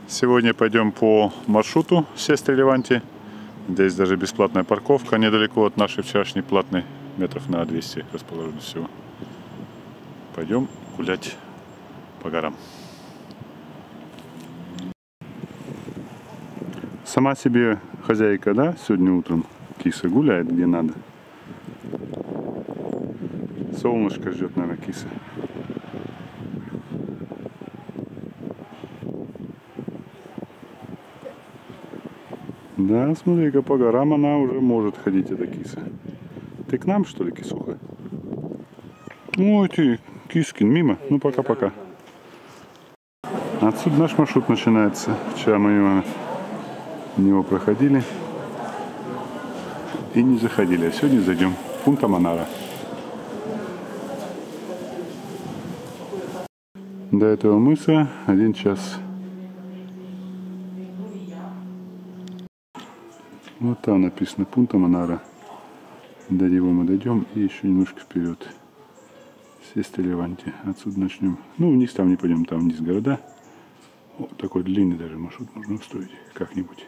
Сегодня пойдем по маршруту Сестры Леванти. Здесь даже бесплатная парковка недалеко от нашей вчерашней платной, метров на 200 расположена всего. Пойдем гулять по горам. Сама себе хозяйка, да, сегодня утром киса гуляет где надо. Солнышко ждет, наверное, киса. Да, смотри-ка, по горам она уже может ходить, эта киса. Ты к нам, что ли, кисуха? Ой, ты, Кискин, мимо. Ну, пока-пока. Отсюда наш маршрут начинается. Вчера мы мимо него проходили и не заходили. А сегодня зайдем в Пунта Манара. До этого мыса 1 час. Вот там написано Пунта Манара. До него мы дойдем и еще немножко вперед. Сестры Леванти. Отсюда начнем. Ну, вниз там не пойдем, там вниз города. Вот такой длинный даже маршрут можно устроить как-нибудь.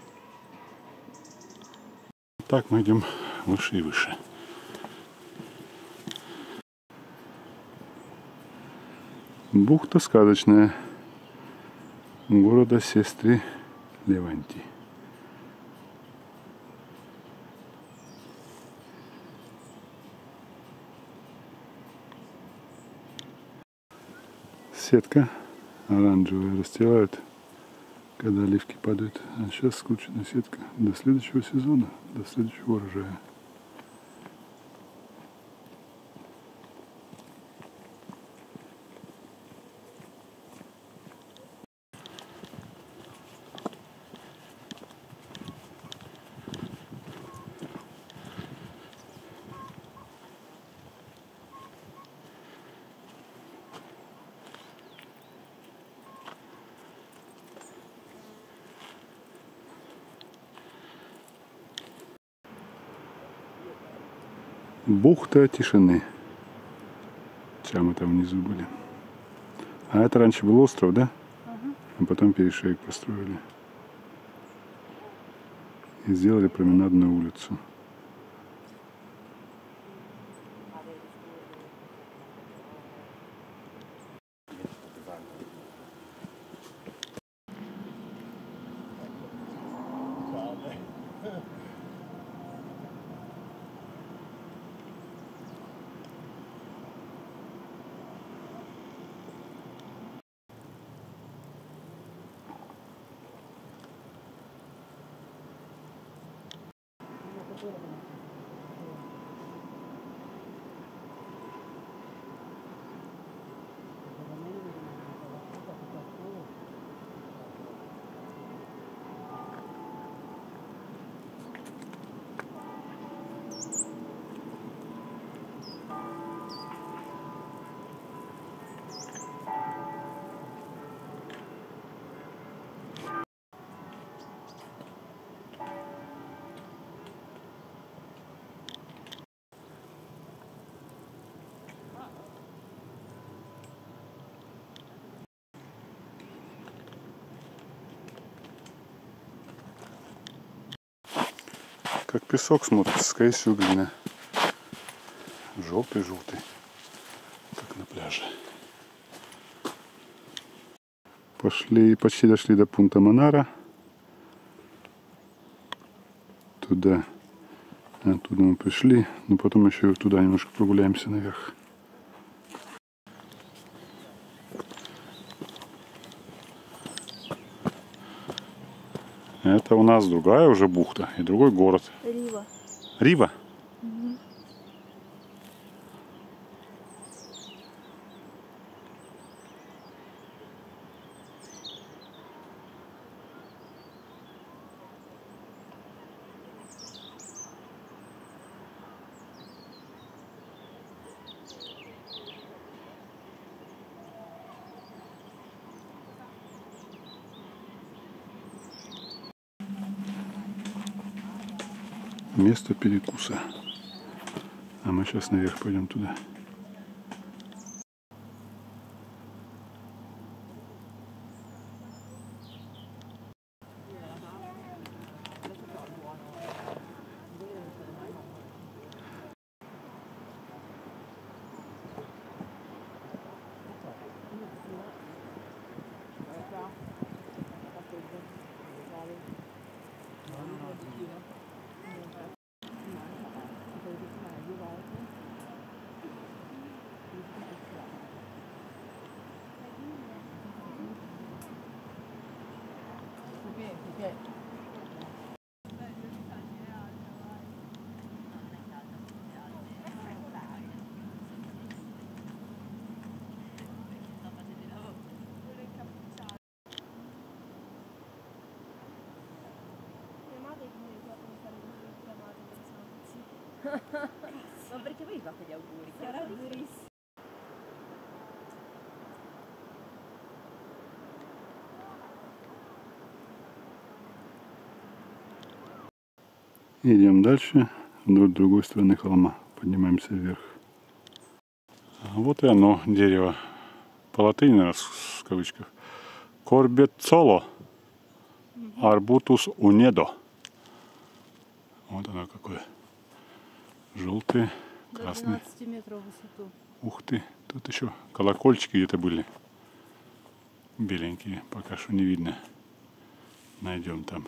Так мы идем выше и выше. Бухта сказочная города Сестры Леванти. Сетка оранжевая расстилают, когда оливки падают. А сейчас скручена сетка до следующего сезона, до следующего урожая. Бухта тишины. Сейчас мы там внизу были. А это раньше был остров, да? А потом перешеек построили. И сделали променадную улицу. Как песок смотрится, скорее всего глина. Желтый-желтый, как на пляже. Пошли, почти дошли до Пунта Манара. Туда, оттуда мы пришли, но потом еще туда немножко прогуляемся наверх. Это у нас другая уже бухта и другой город. Рива. Рива? Угу. Место перекуса. А мы сейчас наверх пойдем туда. Ma perché voi fate gli auguri? Sarà durissimo. Идем дальше, вдоль другой стороны холма. Поднимаемся вверх. Вот и оно, дерево. По латыни, наверное, в кавычках. Корбецоло. Арбутус унедо. Вот оно какое. Желтые, красные. До 12 метров в высоту. Ух ты, тут еще колокольчики где-то были. Беленькие, пока что не видно. Найдем там.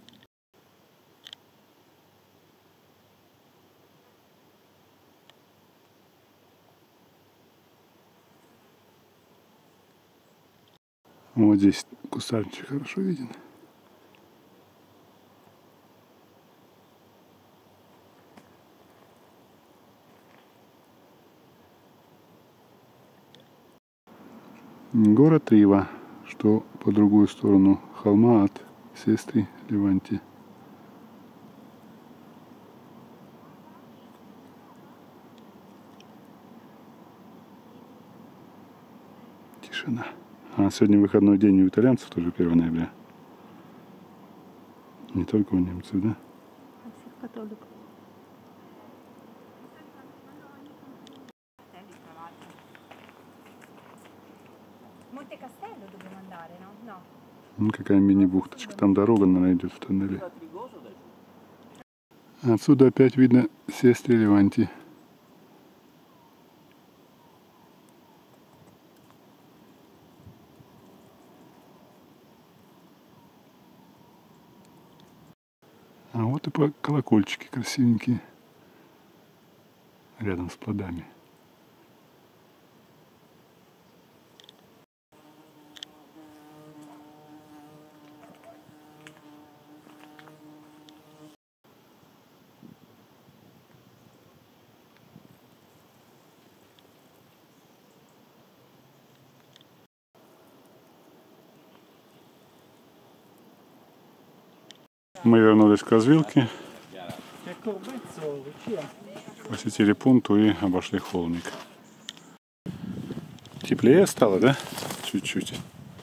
Вот здесь кустарничек хорошо виден. Город Рива, что по другую сторону холма от Сестры Леванти. Тишина. А сегодня выходной день у итальянцев, тоже 1 ноября. Не только у немцев, да? У всех католиков. Monte Castello dobbiamo andare, no? No. Ну, какая мини-бухточка. Там дорога, наверное, идет в тоннеле. Отсюда опять видно Сестры Леванти. А вот и колокольчики красивенькие. Рядом с плодами. Мы вернулись к развилке, посетили пункту и обошли холмик. Теплее стало, да? Чуть-чуть.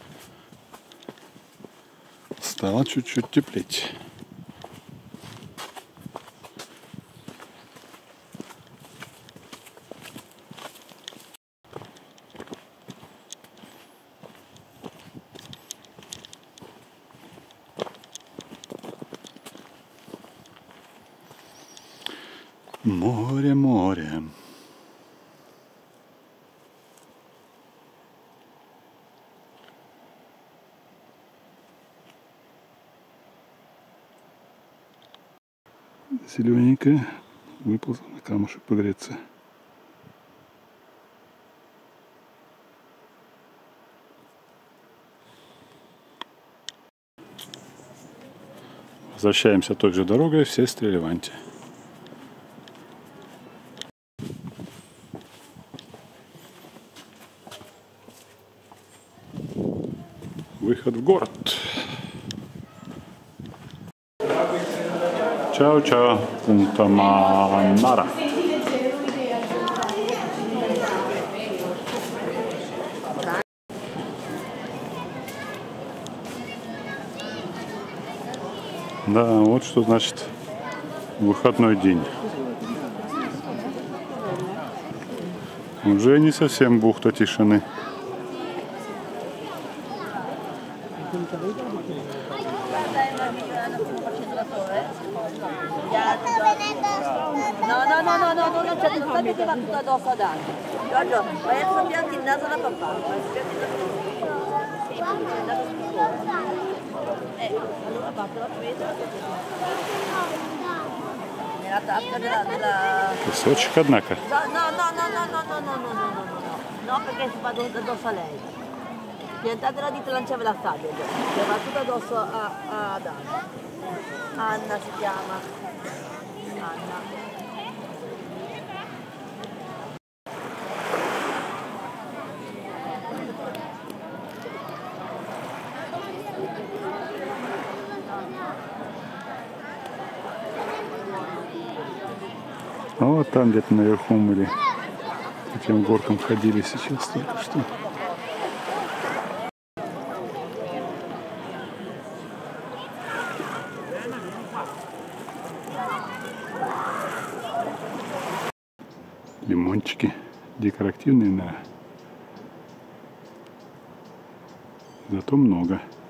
Стало чуть-чуть теплеть. Море, море. Зелененькая выползла на камушек погреться. Возвращаемся той же дорогой в Сестры Леванти. Выход в город. Чао-чао, Пунта Манара. Да, вот что значит выходной день. Уже не совсем бухта тишины. No, non c'è tutto fatto addosso ad altri. Giorgio, vai a cambiarti il naso da papà. Allora parte la presa nella tasca della... Песочек, однако. No, perché si va addosso a lei. Piantate la dita e lanciave la sabbia, le va tutto addosso ad Anna. Anna si chiama. Anna. А вот там где-то наверху мы по тем горкам ходили сейчас только что. Лимончики декоративные, да. Зато много.